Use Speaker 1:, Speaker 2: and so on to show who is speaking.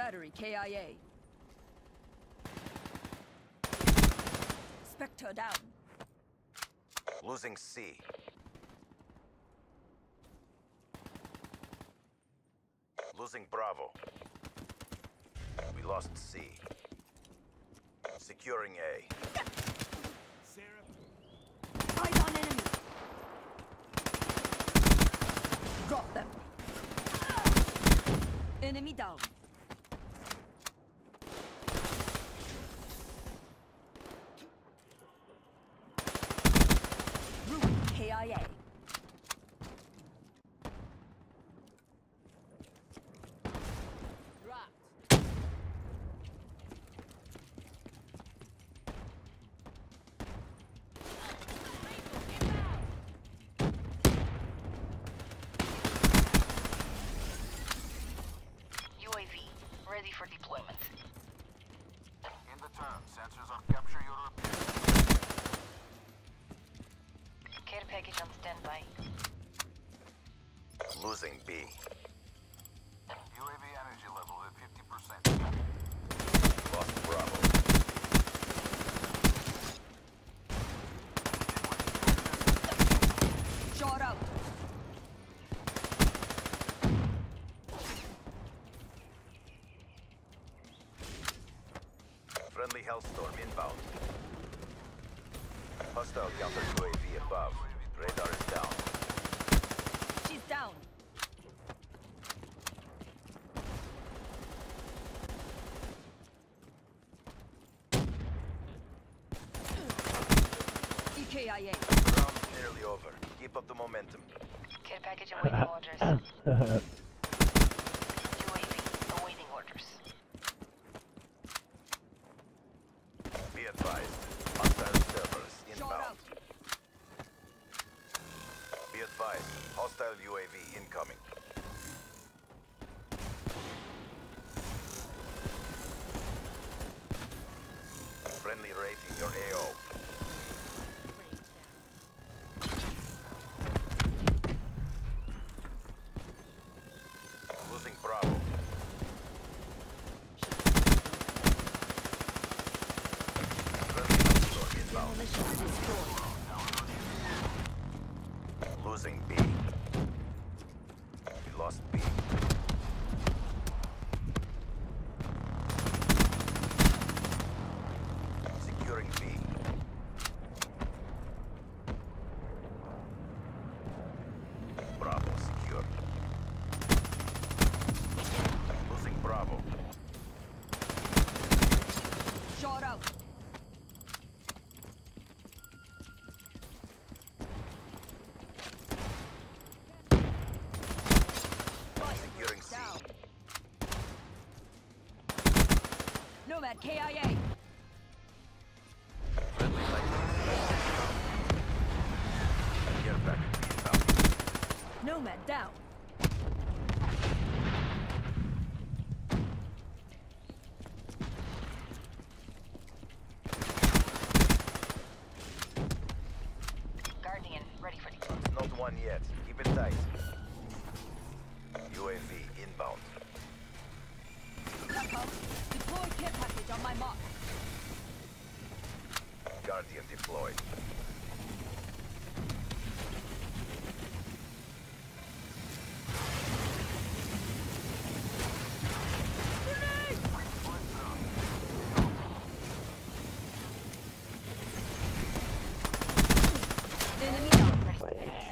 Speaker 1: Battery KIA. Spectre down.
Speaker 2: Losing C. Losing Bravo. We lost C. Securing A.
Speaker 1: Eyes on enemy. Drop them. Enemy down. Room KIA.
Speaker 3: Ready for deployment.
Speaker 4: In the turn, sensors on capture your objective.
Speaker 3: Care package on standby.
Speaker 2: Losing B.
Speaker 4: UAV energy level at 50%.
Speaker 2: Lost Bravo.
Speaker 1: Shot out.
Speaker 2: Friendly Hellstorm inbound. Hostile counter UAV above. Radar is down.
Speaker 1: She's down. EKIA.
Speaker 2: Round's nearly over. Keep up the momentum.
Speaker 3: Care package awaiting orders. UAV awaiting orders.
Speaker 2: Be advised. Hostile servers
Speaker 1: Shot
Speaker 2: inbound.
Speaker 1: out.
Speaker 2: Be advised. Hostile UAV incoming. Friendly rating your AO. Losing Bravo. Friendly Hellstorm inbound.
Speaker 1: Demolition destroyed.
Speaker 2: Losing B. We lost B. Securing B. Bravo secure. Losing Bravo.
Speaker 1: Shot out.
Speaker 2: Securing C.
Speaker 1: Down. Nomad KIA.
Speaker 2: Friendly lightning. Care package inbound.
Speaker 1: Nomad down.
Speaker 3: Guardian ready for deployment.
Speaker 2: Not one yet. Keep it tight. UAV inbound.
Speaker 1: Duck up. Deploy care package on my mark.
Speaker 2: Guardian deployed.
Speaker 1: Enemy down.
Speaker 3: Ready.